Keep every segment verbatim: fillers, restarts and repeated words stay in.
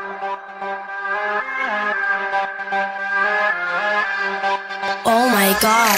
Oh my God.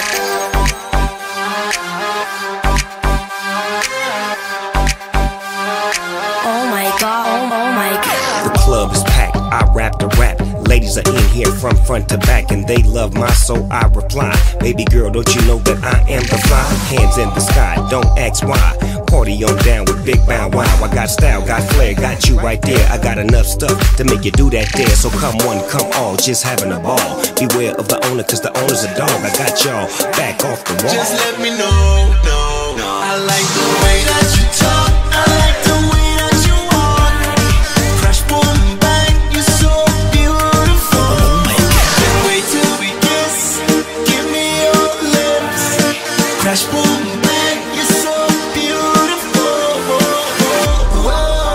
Oh my God, oh, oh my God. The club is packed, I rap the rap. Ladies are in here from front to back, and they love my soul, I reply. Baby girl, don't you know that I am the fly? Hands in the sky, don't ask why. Party on down with Big Bow Wow. I got style, got flair, got you right there. I got enough stuff to make you do that there. So come one, come all, just having a ball. Beware of the owner, cause the owner's a dog. I got y'all back off the wall. Just let me know, no, no. I like the way that you talk, I like the way that you walk. Crash, boom, bang, you're so beautiful. Oh my God. Can't wait till we kiss, give me your lips. Crash, boom, bang, you're so beautiful. Whoa,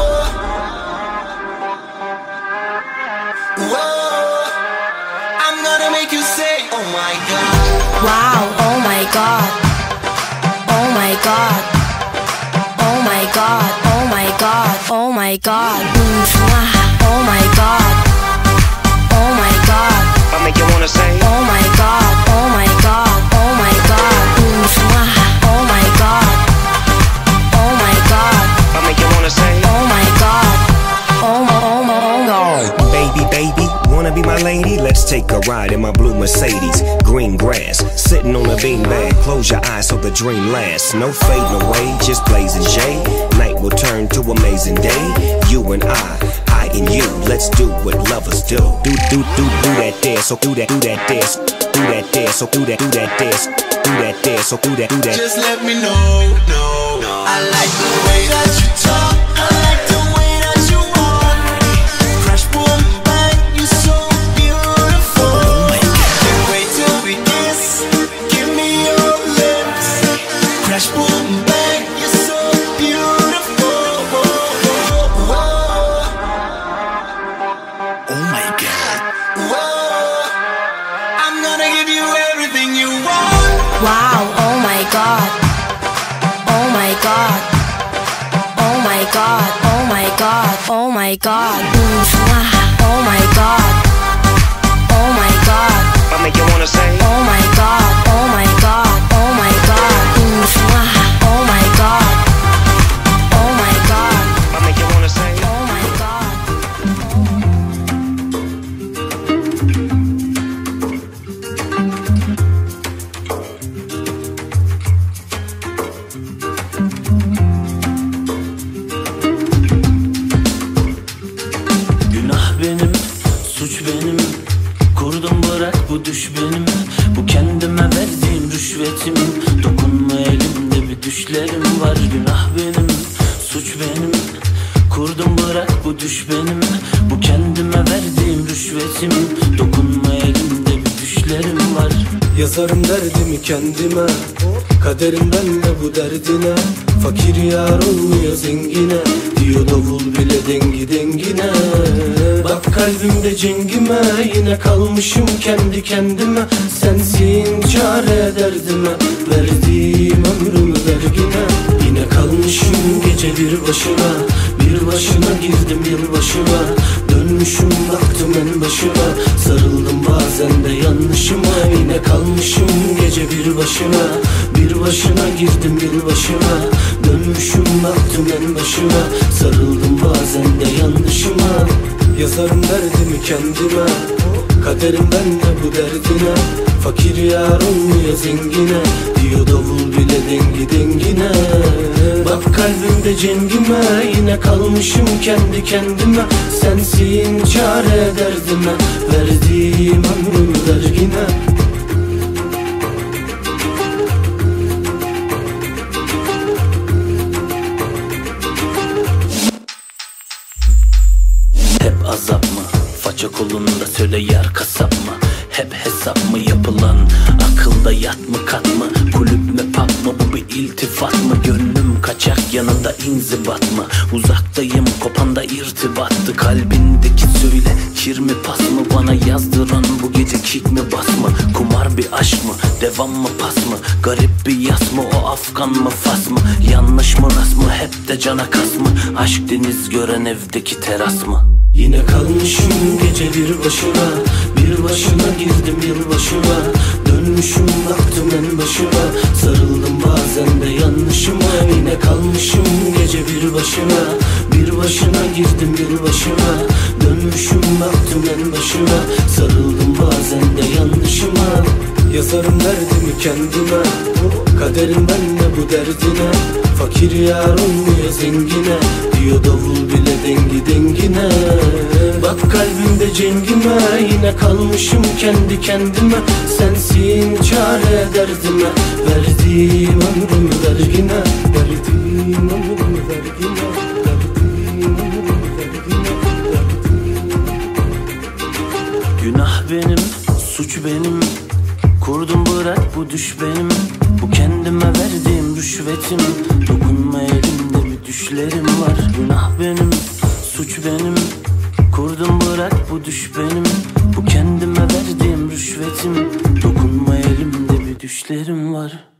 whoa. I'm gonna make you say, oh my God. Wow, oh my God. Oh my God. Oh my God. Oh my God. Oh my God. Mm, mwah. Oh my God. Oh my God. I make you wanna say, Oh my God. Oh my God. Oh my God. Mm, mwah. Oh my God. Oh my God. I make you wanna say, Oh my God. Oh my, oh my, oh my. baby, baby, wanna be my lady? Let's take a ride in my blue Mercedes. Green grass, sitting on a beanbag. Close your eyes so the dream lasts. No fading away, just blazing shade. Night will turn to amazing day. You and I, I and you. Let's do what lovers do. Do, do, do, do that dance. So do that, do that dance. Do that dance. So do that, do that dance. Do that dance. So do that, do that. Just let me know, no, no. I like the way that you talk, I like the way that you walk. Crash, boom, bang, you're so beautiful. Oh my God. Can't wait till we kiss, give me your lips. Crash, boom, bang, you're so beautiful. Whoa, Oh my God. whoa. I'm gonna give you everything you want. Wow, oh my God. Oh my God. Oh my God. Oh my God. Oh my God. Mm, mwah. Oh my God. Oh my God. I make you wanna say, Oh my God. Oh my God. Oh my God. Mm, mwah. Oh my God. Oh my God. I make you wanna say, Oh my God. Günah benim, suç benim. Kurdum bırak bu düş benim. Bu kendime verdiğim rüşvetim. Dokunma elimde bir düşlerim var. Günah benim, suç benim. Kurdum bırak bu düş benim. Bu kendime verdiğim rüşvetim. Dokunma elimde bir düşlerim var. Yazarım derdimi kendime, kaderim benle bu derdine. Fakir yar olmuyor zengine, diyor davul bile dengi dengine. Bak kalbimde cengime, yine kalmışım kendi kendime. Sensin çare derdime, verdiğim ömrümü vergine. Yine kalmışım gece bir başına, bir başına girdim yılbaşına. Dönmüşüm baktım en başına, sarıldım bazen de yanlışıma. Yine kalmışım gece bir başına, bir başına girdim yılbaşına. Dönmüşüm baktım en başına, sarıldım bazen de yanlışıma. Yazarım derdimi kendime, kaderim benle bu derdine. Fakir yar olmuyor zengine, diyor davul bile dengi dengine. Bak kalbimde cengime, yine kalmışım kendi kendime. Sensin çare derdime, verdiğim ömrümü vergine. Hep azap mı? Faça kolunda söyle yar kasap mı? Hep hesap mı yapılan? Akılda yat mı kat mı? Kulüp mü pub mı? Bu bir iltifat mı? Gönlüm kaçak yanında inzibat mı? Uzaktayım kopanda irtibattı. Kalbindeki söyle kir mi pas mı? Bana yazdıran bu gece kick mi bas mı? Kumar bir aşk mı? Devam mı pas mı? Garip bir yas mı? O Afgan mı Fas mı? Yanlış mı rast mı? Hep de cana kas mı? Aşk deniz gören evdeki teras mı? Yine kalmışım gece bir başına, bir başına girdim yılbaşına. Dönmüşüm baktım en başıma, sarıldım bazen de yanlışıma. Yine kalmışım gece bir başına, bir başına girdim yılbaşına. Dönmüşüm baktım en başıma, sarıldım bazen de yanlışıma. Yazarım derdimi kendime, kaderim benle bu derdine. Fakir yar olmuyor zengine, diyor davul bile dengi dengine. Bak kalbimde cengime, yine kalmışım kendi kendime. Sensin çare derdime, verdiğim ömrümü vergine. Verdiğim ömrümü vergine, verdiğim ömrümü vergine, verdiğim. Günah benim, suç benim. Kurdum bırak bu düş benim. Bu kendime verdiğim rüşvetim. Dokunma elimde bir düşlerim var. Günah benim, suç benim. Kurdum bırak bu düş benim. Bu kendime verdiğim rüşvetim. Dokunma elimde bir düşlerim var.